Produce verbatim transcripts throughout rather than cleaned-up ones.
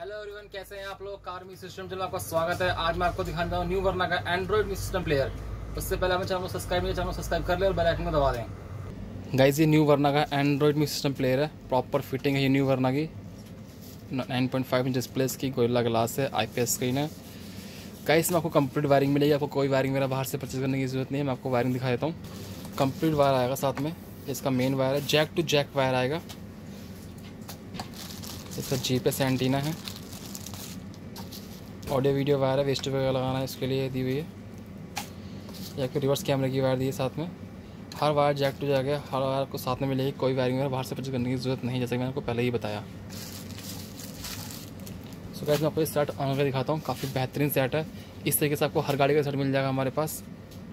Hello everyone, कैसे हैं आप लोग। कार म्यूजिक सिस्टम चलो आपका स्वागत है। आज मैं आपको दिखाने हूँ न्यू वर्ना का एंड्रॉइड म्यूजिक सिस्टम प्लेयर। उससे पहले हमें चैनल को सब्सक्राइब नहीं, चैनल को सब्सक्राइब कर ले और बेल आइकन को दबा दें। गाइस, ये न्यू वर्ना का एंड्रॉइड म्यूजिक सिस्टम प्लेयर है। प्रॉपर फिटिंग है ये न्यू वर्ना की। Nine point five inch display की गोरिल्ला ग्लास है, आई पी एस स्क्रीन है। गाइस, में आपको कंप्लीट वायरिंग मिलेगी। आपको कोई वायरिंग मेरा बाहर से परचेज करने की जरूरत नहीं है। मैं आपको वायरिंग दिखा देता हूँ। कंप्लीट वायर आएगा साथ में। इसका मेन वायर है, जैक टू जैक वायर आएगा। इसका जी पी एस एंटीना है। ऑडियो वीडियो वायर है, वेस्ट वगैरह लगाना है इसके लिए दी हुई है। या फिर रिवर्स कैमरे की वायर दी है साथ में। हर वायर जैक टू जैक है, हर वायर को साथ में मिलेगी। कोई वायरिंग वगैरह बाहर से परचेज करने की ज़रूरत नहीं, जैसे मैंने आपको पहले ही बताया। सो गाइस, मैं आपको इस सेट ऑन करके दिखाता हूँ। काफ़ी बेहतरीन सेट है। इस तरीके से आपको हर गाड़ी का सेट मिल जाएगा हमारे पास।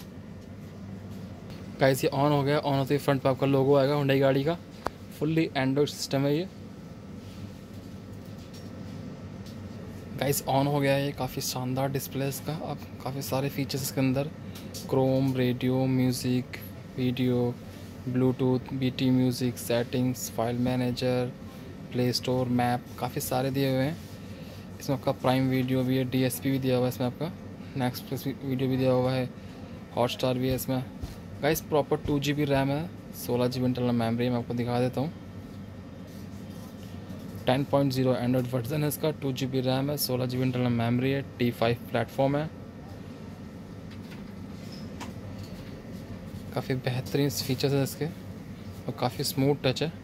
गाइस, ये ऑन हो गया। ऑन होते ही फ्रंट पर आपका लोगो आएगा हुंडई गाड़ी का। फुल्ली एंड्रॉइड सिस्टम है ये। गाइस, ऑन हो गया है। ये काफ़ी शानदार डिस्प्ले है इसका। अब काफ़ी सारे फीचर्स इसके अंदर, Chrome, radio, music, video, Bluetooth, B T music, settings, file manager, play store, map, काफ़ी सारे दिए हुए हैं। इसमें आपका प्राइम वीडियो भी है, डी एस पी भी दिया हुआ है इसमें, आपका नेक्स्ट प्लस वीडियो भी दिया हुआ है, हॉटस्टार भी है इसमें। Guys, proper two G B RAM है, सोलह जी बी इंटरनल मेमोरी। मैं आपको दिखा देता हूँ। Ten point zero android version है इसका। टू जी बी रैम है, सोलह जी बी इंटरनल मेमोरी है, टी फाइव प्लेटफॉर्म है। काफ़ी बेहतरीन फीचर्स हैं इसके और काफ़ी स्मूथ टच है।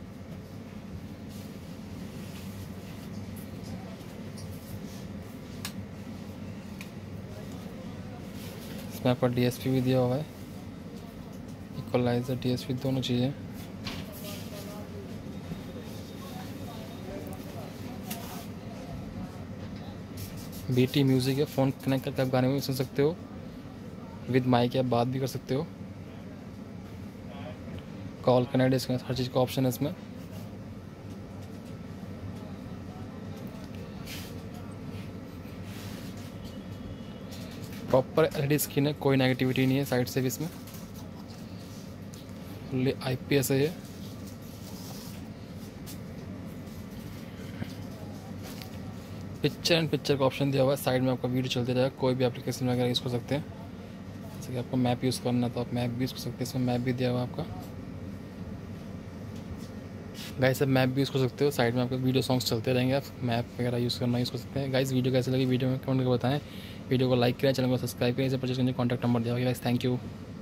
इसमें आपका डी एस पी भी दिया हुआ है, इक्वलाइजर, डी एस पी दोनों चीज़ें। बी टी म्यूज़िक है, फ़ोन कनेक्ट करके आप गाने भी सुन सकते हो। विद माइक आप बात भी कर सकते हो। कॉल कनेक्ट, इसमें हर चीज़ का ऑप्शन है इसमें। Proper L E D screen है, कोई नेगेटिविटी नहीं है साइड से भी इसमें। फुल्ली आई पी एस है ये। पिक्चर एंड पिक्चर का ऑप्शन दिया हुआ है। साइड में आपका वीडियो चलते जाएगा। कोई भी एप्लीकेशन वगैरह यूज़ कर सकते हैं। जैसे कि आपको मैप यूज़ करना है तो आप मैप भी यूज़ कर सकते हैं। इसमें मैप भी दिया हुआ है आपका। गाइस, आप मैप भी यूज़ कर सकते हो। साइड में आपके वीडियो सॉन्ग्स चलते रहेंगे। आप मैप वगैरह यूज़ करना यूज़ कर सकते हैं। गाइस, वीडियो कैसे लगी वीडियो में कमेंट करके बताएं। वीडियो को लाइक करें, चैनल को सब्सक्राइब करें। इसे परचेज करने कॉन्टैक्ट नंबर दिया हुआ है। Guys, thank you.